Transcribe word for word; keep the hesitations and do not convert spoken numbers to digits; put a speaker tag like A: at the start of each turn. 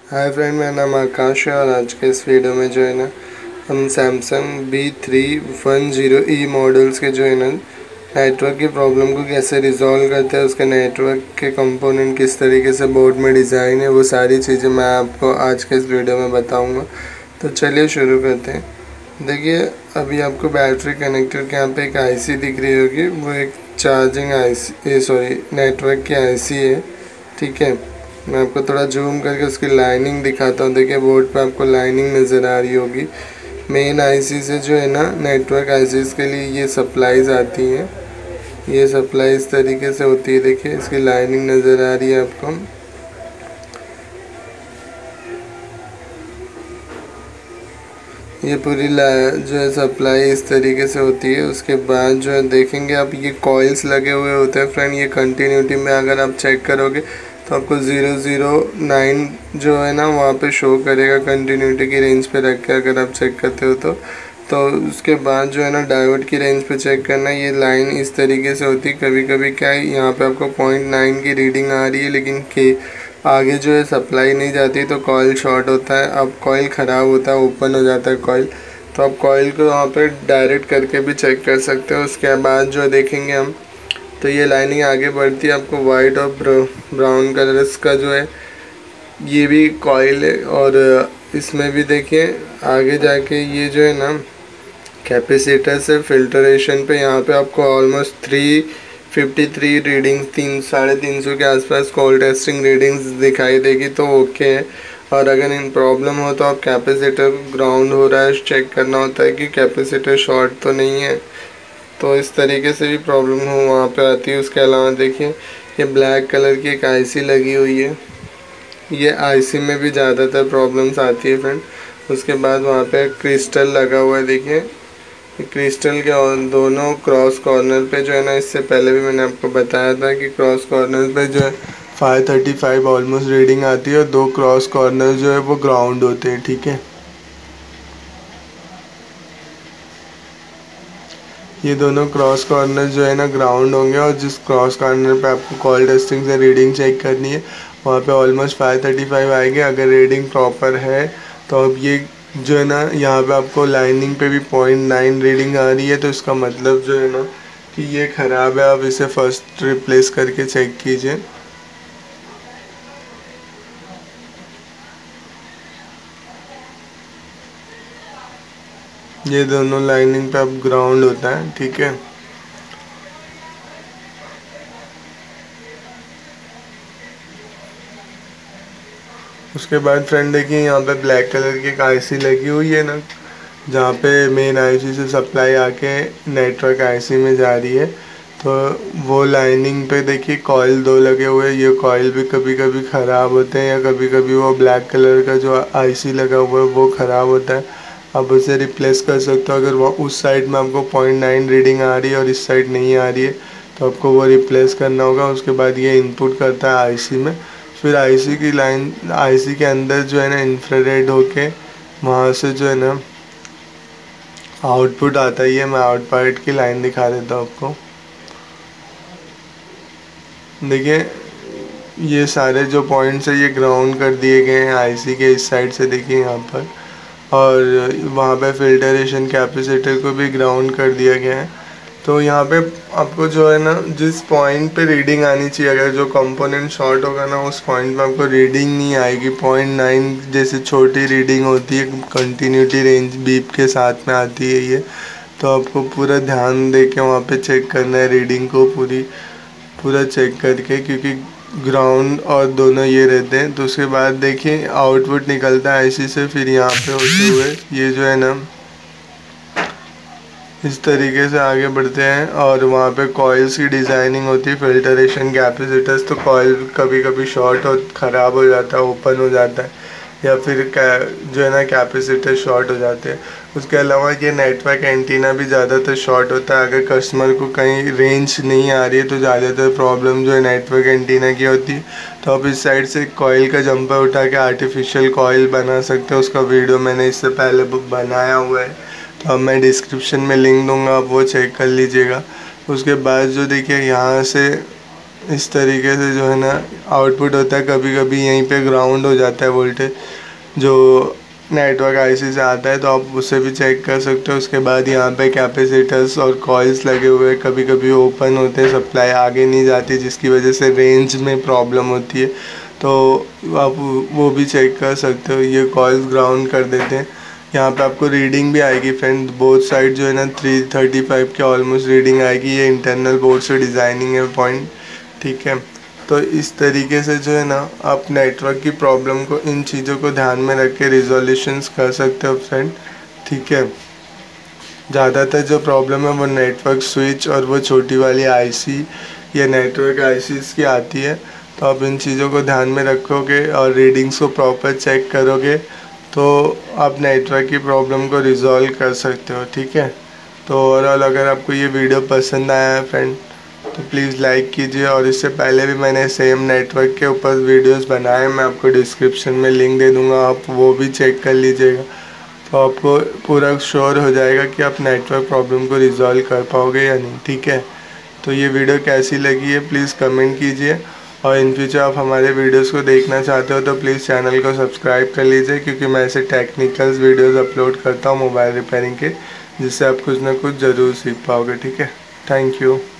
A: Hi friend, मेरा नाम आकाश है और आज के इस वीडियो में जो है ना हम Samsung B three one zero E models के जो है ना नेटवर्क की प्रॉब्लम को कैसे रिजॉल्व करते हैं, उसके नेटवर्क के कंपोनेंट किस तरीके से बोर्ड में डिज़ाइन है, वो सारी चीज़ें मैं आपको आज के इस वीडियो में बताऊंगा। तो चलिए शुरू करते हैं। देखिए, अभी आपको बैटरी कनेक्टर के यहाँ पे एक आईसी दिख रही होगी, वो एक चार्जिंग आईसी सॉरी नेटवर्क की आईसी है। ठीक है, मैं आपको थोड़ा जूम करके उसकी लाइनिंग दिखाता हूँ। देखिए, बोर्ड पे आपको लाइनिंग नज़र आ रही होगी। मेन आईसी से जो है ना नेटवर्क आईसीज के लिए ये सप्लाईज आती हैं। ये सप्लाई इस तरीके से होती है। देखिए, इसकी लाइनिंग नज़र आ रही है आपको। ये पूरी जो है सप्लाई इस तरीके से होती है। उसके बाद जो है देखेंगे आप, ये कॉइल्स लगे हुए होते हैं फ्रेंड। ये कंटिन्यूटी में अगर आप चेक करोगे तो आपको ज़ीरो ज़ीरो नाइन जो है ना वहाँ पे शो करेगा कंटिन्यूटी की रेंज पे रख के, अगर आप चेक करते हो तो तो उसके बाद जो है ना डायोड की रेंज पे चेक करना। ये लाइन इस तरीके से होती है। कभी कभी क्या है, यहाँ पे आपको पॉइंट नाइन की रीडिंग आ रही है, लेकिन के आगे जो है सप्लाई नहीं जाती, तो कॉइल शॉर्ट होता है। अब कॉइल ख़राब होता है, ओपन हो जाता है कॉइल, तो आप कॉइल को वहाँ पे डायरेक्ट करके भी चेक कर सकते हो। उसके बाद जो देखेंगे हम, तो ये लाइनिंग आगे बढ़ती है। आपको वाइट और ब्राउन कलर्स का जो है ये भी कॉइल है, और इसमें भी देखिए आगे जाके ये जो है ना कैपेसिटर से फिल्टरेशन पे यहाँ पे आपको almost three fifty three readings, तीन साढ़े तीन सौ के आसपास कॉल टेस्टिंग रीडिंग्स दिखाई देगी, तो ओके है। और अगर इन प्रॉब्लम हो तो आप कैपेसिटर ग्राउंड हो रहा है चेक करना होता है कि कैपेसिटर शॉर्ट तो नहीं है, तो इस तरीके से भी प्रॉब्लम हो वहाँ पे आती है। उसके अलावा देखिए, ये ब्लैक कलर की एक आईसी लगी हुई है। ये आईसी में भी ज़्यादातर प्रॉब्लम्स आती है फ्रेंड। उसके बाद वहाँ पे क्रिस्टल लगा हुआ है। देखिए, क्रिस्टल के और दोनों क्रॉस कॉर्नर पे जो है ना, इससे पहले भी मैंने आपको बताया था कि क्रॉस कॉर्नर पे जो है five thirty five almost reading आती है, और दो क्रॉस कॉर्नर जो है वो ग्राउंड होते हैं। ठीक है, ये दोनों क्रॉस कॉर्नर जो है ना ग्राउंड होंगे, और जिस क्रॉस कॉर्नर पे आपको कॉल टेस्टिंग से रीडिंग चेक करनी है वहाँ पे ऑलमोस्ट फाइव थर्टी फाइव आएगी। अगर रीडिंग प्रॉपर है तो अब ये जो है ना यहाँ पे आपको लाइनिंग पे भी पॉइंट नाइन रीडिंग आ रही है, तो इसका मतलब जो है ना कि ये ख़राब है। आप इसे फर्स्ट रिप्लेस करके चेक कीजिए। ये दोनों लाइनिंग पे अब ग्राउंड होता है। ठीक है, उसके बाद फ्रेंड देखिए, यहाँ पे ब्लैक कलर की एक आईसी लगी हुई है ना, जहाँ पे मेन आईसी से सप्लाई आके नेटवर्क आईसी में जा रही है। तो वो लाइनिंग पे देखिए कॉइल दो लगे हुए हैं। ये कॉइल भी कभी कभी ख़राब होते हैं, या कभी कभी वो ब्लैक कलर का जो आईसी लगा हुआ है वो ख़राब होता है। आप उसे रिप्लेस कर सकते हो। अगर वो उस साइड में आपको पॉइंट नाइन रीडिंग आ रही है और इस साइड नहीं आ रही है, तो आपको वो रिप्लेस करना होगा। उसके बाद ये इनपुट करता है आईसी में, फिर आईसी की लाइन आईसी के अंदर जो है ना इंफ्रारेड होके वहाँ से जो है ना आउटपुट आता ही है। मैं आउटपुट की लाइन दिखा देता हूँ आपको। देखिए, ये सारे जो पॉइंट्स है ये ग्राउंड कर दिए गए हैं आईसी के इस साइड से। देखिए यहाँ पर, और वहाँ पे फिल्टरेशन कैपेसिटर को भी ग्राउंड कर दिया गया है। तो यहाँ पे आपको जो है ना जिस पॉइंट पे रीडिंग आनी चाहिए, अगर जो कंपोनेंट शॉर्ट होगा ना उस पॉइंट पे आपको रीडिंग नहीं आएगी। पॉइंट नाइन जैसे छोटी रीडिंग होती है, कंटिन्यूटी रेंज बीप के साथ में आती है ये, तो आपको पूरा ध्यान दे के वहाँ पे चेक करना है रीडिंग को पूरी पूरा चेक करके, क्योंकि ग्राउंड और दोनों ये रहते हैं। तो उसके बाद देखिए आउटपुट निकलता है आईसी से, फिर यहाँ पे होते हुए ये जो है ना इस तरीके से आगे बढ़ते हैं, और वहाँ पे कॉइल्स की डिज़ाइनिंग होती है, फिल्टरेशन कैपेसिटर्स। तो कॉइल कभी कभी शॉर्ट हो ख़राब हो जाता है, ओपन हो जाता है, या फिर जो है ना कैपेसिटर शॉर्ट हो जाते हैं। उसके अलावा ये नेटवर्क एंटीना भी ज़्यादातर शॉर्ट होता है। अगर कस्टमर को कहीं रेंज नहीं आ रही है तो ज़्यादातर प्रॉब्लम जो है नेटवर्क एंटीना की होती है। तो आप इस साइड से कॉइल का जंपर उठा के आर्टिफिशियल कॉइल बना सकते हो। उसका वीडियो मैंने इससे पहले बनाया हुआ है, तो अब मैं डिस्क्रिप्शन में लिंक दूंगा, आप वो चेक कर लीजिएगा। उसके बाद जो देखिए यहाँ से इस तरीके से जो है ना आउटपुट होता है। कभी कभी यहीं पे ग्राउंड हो जाता है वोल्टेज जो नेटवर्क आईसी से आता है, तो आप उससे भी चेक कर सकते हो। उसके बाद यहाँ पे कैपेसिटर्स और कॉइल्स लगे हुए हैं, कभी कभी ओपन होते हैं, सप्लाई आगे नहीं जाती जिसकी वजह से रेंज में प्रॉब्लम होती है, तो आप वो भी चेक कर सकते हो। ये कॉइल्स ग्राउंड कर देते हैं। यहाँ पे आपको रीडिंग भी आएगी फ्रेंड, बोथ साइड जो है ना थ्री थर्टी फाइव के ऑलमोस्ट रीडिंग आएगी। ये इंटरनल बोर्ड से डिज़ाइनिंग है पॉइंट, ठीक है। तो इस तरीके से जो है ना आप नेटवर्क की प्रॉब्लम को इन चीज़ों को ध्यान में रख के रिजोल्यूशंस कर सकते हो फ्रेंड, ठीक है। ज़्यादातर जो प्रॉब्लम है वो नेटवर्क स्विच और वो छोटी वाली आईसी या नेटवर्क आईसीज़ की आती है। तो आप इन चीज़ों को ध्यान में रखोगे और रीडिंग्स को प्रॉपर चेक करोगे तो आप नेटवर्क की प्रॉब्लम को रिजॉल्व कर सकते हो, ठीक है। तो ओवरऑल अगर आपको ये वीडियो पसंद आया है फ्रेंड तो प्लीज़ लाइक कीजिए। और इससे पहले भी मैंने सेम नेटवर्क के ऊपर वीडियोस बनाए, मैं आपको डिस्क्रिप्शन में लिंक दे दूँगा, आप वो भी चेक कर लीजिएगा। तो आपको पूरा श्योर हो जाएगा कि आप नेटवर्क प्रॉब्लम को रिजॉल्व कर पाओगे या नहीं, ठीक है। तो ये वीडियो कैसी लगी है प्लीज़ कमेंट कीजिए, और इन फ्यूचर आप हमारे वीडियोस को देखना चाहते हो तो प्लीज़ चैनल को सब्सक्राइब कर लीजिए, क्योंकि मैं ऐसे टेक्निकल्स वीडियोस अपलोड करता हूँ मोबाइल रिपेयरिंग के, जिससे आप कुछ ना कुछ ज़रूर सीख पाओगे, ठीक है। Thank you.